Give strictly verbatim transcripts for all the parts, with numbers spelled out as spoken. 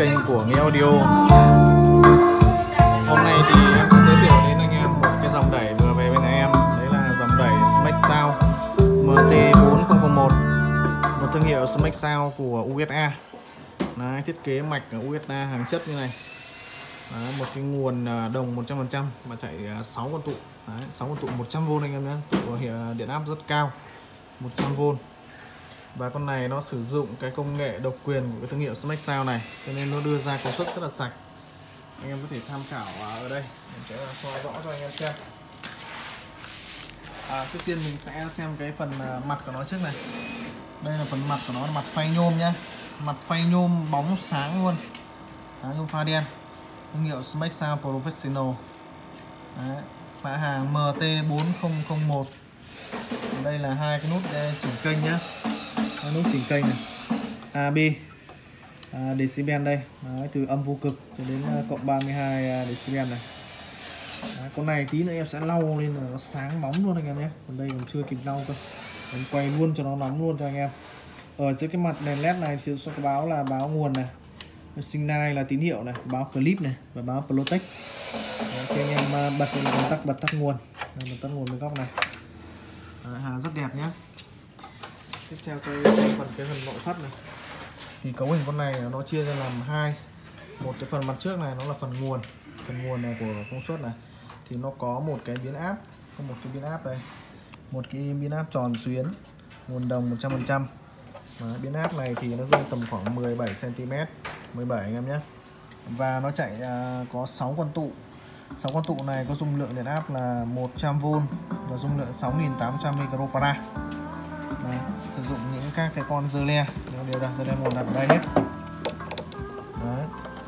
kênh của Nghĩa Audio. Hôm nay thì em sẽ giới thiệu đến anh em một cái dòng đẩy vừa về bên em. Đấy là dòng đẩy Smart Sound M T bốn không không một, một thương hiệu Smart Sound của u ét a. Đấy, thiết kế mạch ở u ét a hàng chất như này. Đấy, một cái nguồn đồng một trăm phần trăm mà chạy sáu con tụ. Đấy, sáu con tụ một trăm vôn anh em nhé. Của điện áp rất cao, một trăm vôn. Và con này nó sử dụng cái công nghệ độc quyền của cái thương hiệu Smart Sound này, cho nên nó đưa ra công suất rất là sạch. Anh em có thể tham khảo ở đây, mình sẽ soi rõ cho anh em xem. À, trước tiên mình sẽ xem cái phần mặt của nó trước này. Đây là phần mặt của nó là mặt phay nhôm nhá, mặt phay nhôm bóng sáng luôn. Đấy, nhôm pha đen, thương hiệu Smart Sound Professional. Đấy, mã hàng M T bốn không không một. Đây là hai cái nút chỉnh kênh nhá, hai nút chỉnh kênh này, A B, à, decibel đây. Đấy, từ âm vô cực cho đến cộng ba mươi hai decibel này. Đấy, con này tí nữa em sẽ lau lên là nó sáng bóng luôn anh em nhé. Còn đây còn chưa kịp lau cơ, mình quay luôn cho nó nóng luôn cho anh em. Ở dưới cái mặt đèn led này thì sẽ có báo là báo nguồn này, signal là tín hiệu này, báo clip này và báo protect. Đấy, khi anh em bật công tắc bật tắt nguồn, đây, bật tắt nguồn bên góc này. Đấy, hàng rất đẹp nhé. Tiếp theo tôi phần cái phần nội thất này, thì cấu hình con này nó chia ra làm hai. Một cái phần mặt trước này nó là phần nguồn, phần nguồn này của công suất này, thì nó có một cái biến áp, có một cái biến áp đây, một cái biến áp tròn xuyến, nguồn đồng một trăm phần trăm. Biến áp này thì nó rơi tầm khoảng mười bảy xăng ti mét, mười bảy anh em nhé. Và nó chạy uh, có sáu con tụ. sáu con tụ này có dung lượng điện áp là một trăm vôn và dung lượng sáu nghìn tám trăm microfarad. Đấy, sử dụng những các cái con dơ le, đều đặt dơ le một đặt ở đây hết. Đấy.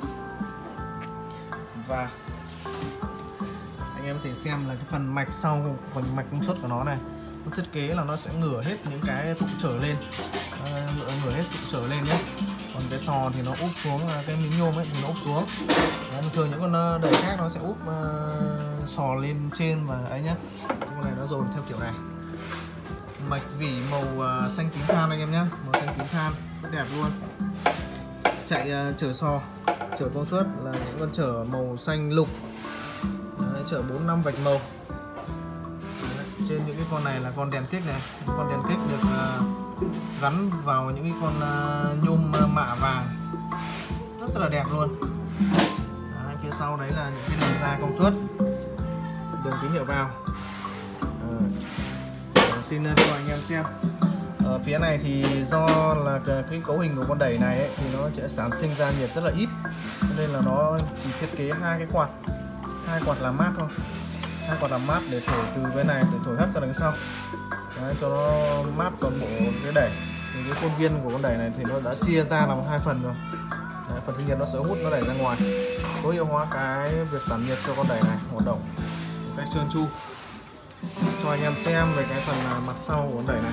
Và anh em có thể xem là cái phần mạch sau, phần mạch công suất của nó này, nó thiết kế là nó sẽ ngửa hết những cái tụ trở lên, à, ngửa hết tụ trở lên nhé. Còn cái sò thì nó úp xuống, cái miếng nhôm ấy thì nó úp xuống. Đấy, thường những con đẩy khác nó sẽ úp uh, sò lên trên và ấy nhé. Con này nó dồn theo kiểu này. Mạch vỉ màu uh, xanh tím than anh em nhé, màu xanh tím than rất đẹp luôn. Chạy uh, chở sò, chở công suất là những con chở màu xanh lục. Đấy, chở bốn năm vạch màu. Đấy, trên những cái con này là con đèn kích này, những con đèn kích được uh, gắn vào những cái con uh, nhôm uh, mạ vàng, rất là đẹp luôn. Đấy, phía sau đấy là những cái đường ra công suất, đường tín hiệu vào. Ờ, xin cho anh em xem. Ở phía này thì do là cái cấu hình của con đẩy này ấy, thì nó sẽ sản sinh ra nhiệt rất là ít, cho nên là nó chỉ thiết kế hai cái quạt, hai quạt làm mát thôi, hai quạt làm mát để thổi từ bên này để thổi hắt ra đằng sau. Đấy, cho nó mát toàn bộ cái đẩy. Thì cái khuôn viên của con đẩy này thì nó đã chia ra làm hai phần rồi. Đấy, phần thứ nhất nó sẽ hút nó đẩy ra ngoài, tối ưu hóa cái việc tản nhiệt cho con đẩy này hoạt động một cách trơn tru. Cho anh em xem về cái phần mặt sau của con đẩy này.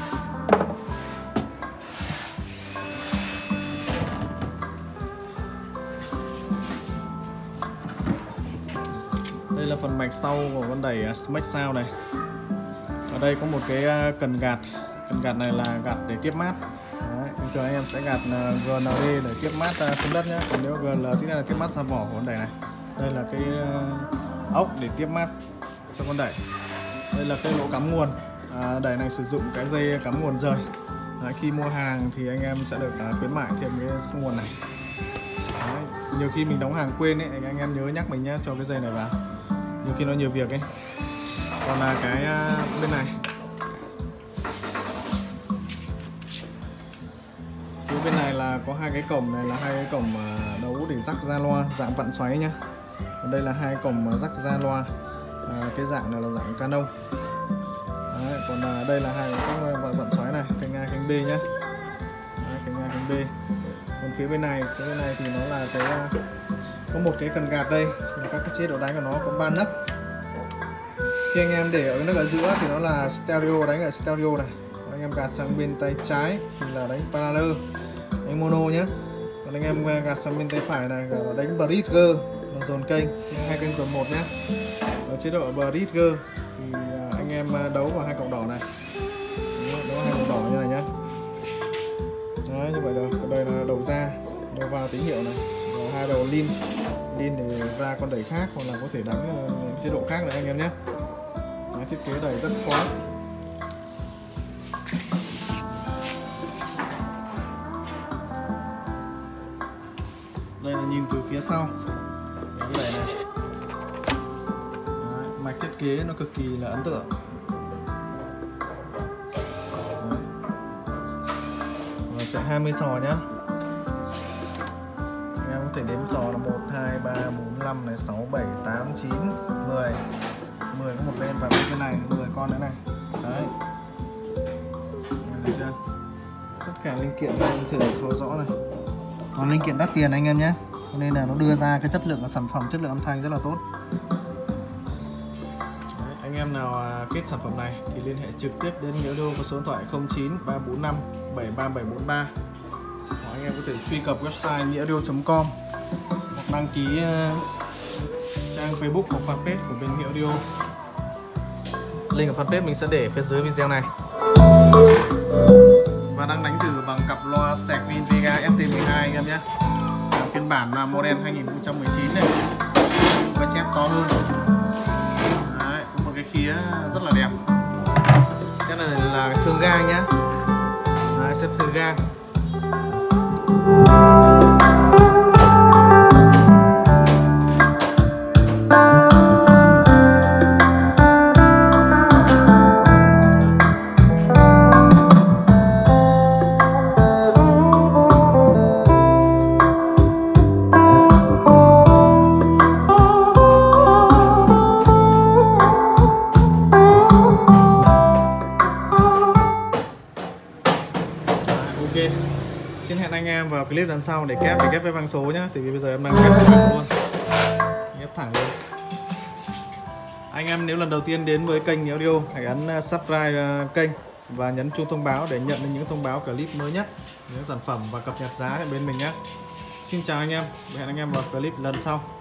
Đây là phần mạch sau của con đẩy Smart Sound này. Ở đây có một cái cần gạt, cần gạt này là gạt để tiếp mát. Đấy, bình thường anh em sẽ gạt G N D để tiếp mát xuống đất nhé. Còn nếu G L thì là tiếp mát ra vỏ của con đẩy này. Đây là cái ốc để tiếp mát cho con đẩy. Đây là cái lỗ cắm nguồn. À, đẩy này sử dụng cái dây cắm nguồn rời. Đấy, khi mua hàng thì anh em sẽ được uh, khuyến mại thêm cái nguồn này. Đấy, nhiều khi mình đóng hàng quên ấy, anh em nhớ nhắc mình nhé, cho cái dây này vào. Nhiều khi nó nhiều việc ấy. Còn là cái uh, bên này, phía bên này là có hai cái cổng này, là hai cái cổng uh, đấu để rắc ra loa dạng vặn xoáy nhá. Còn đây là hai cổng uh, rắc ra loa. À, cái dạng này là dạng Canon. Đấy, còn à, đây là hai cái vận xoáy này, kênh A kênh B nhé. Đấy, kênh A kênh B. Còn phía bên này, phía bên này thì nó là cái có một cái cần gạt đây, các cái chế độ đánh của nó có ba nấc. Khi anh em để ở cái nấc ở giữa thì nó là stereo, đánh ở stereo này. Còn anh em gạt sang bên tay trái thì là đánh parallel, đánh mono nhé. Còn anh em gạt sang bên tay phải này là đánh bridge, là dồn kênh, hai kênh dồn một nhé. Ở chế độ bridge thì anh em đấu vào hai cọc đỏ này, đấu hai cọc đỏ như này nhé. Đấy, như vậy rồi. Còn đây là đầu ra, Nova tín hiệu này, và hai đầu lin lin để ra con đẩy khác, hoặc là có thể đánh uh, chế độ khác nữa anh em nhé. Đấy, thiết kế đẩy rất khó. Đây là nhìn từ phía sau cái đẩy này. Đấy, mạch thiết kế nó cực kỳ là ấn tượng. Và chạy hai mươi sò nhá. Anh em có thể đếm sò là một, hai, ba, bốn, năm, này, sáu, bảy, tám, chín, mười. mười có một bên và bên cái này mười con nữa này. Đấy. Được chưa? Tất cả linh kiện đây có thể theo rõ này. Còn linh kiện đắt tiền anh em nhé, nên là nó đưa ra cái chất lượng của sản phẩm, chất lượng âm thanh rất là tốt. Đấy, anh em nào kết sản phẩm này thì liên hệ trực tiếp đến Nghĩa Audio có số điện thoại không chín ba bốn năm bảy ba bảy bốn ba, hoặc anh em có thể truy cập website nghĩa audio chấm com hoặc đăng ký trang Facebook hoặc fanpage của bên Nghĩa Audio. Link ở fanpage mình sẽ để phía dưới video này. Và đang đánh thử bằng cặp loa Serwin Vega ép tê mười hai anh em nhé. Phiên bản là model hai nghìn không trăm mười chín này, và chép to hơn. Đấy, một cái khía rất là đẹp. Cái này là xương gang nhá. Đấy, xếp xương gang. Xin hẹn anh em vào clip lần sau để kép để kép với vang số nhá. Thì bây giờ em đang kép thẳng luôn, kép thẳng luôn. Anh em nếu lần đầu tiên đến với kênh Nghĩa Audio, hãy ấn subscribe kênh và nhấn chuông thông báo để nhận được những thông báo clip mới nhất, những sản phẩm và cập nhật giá ở bên mình nhé. Xin chào anh em, hẹn anh em vào clip lần sau.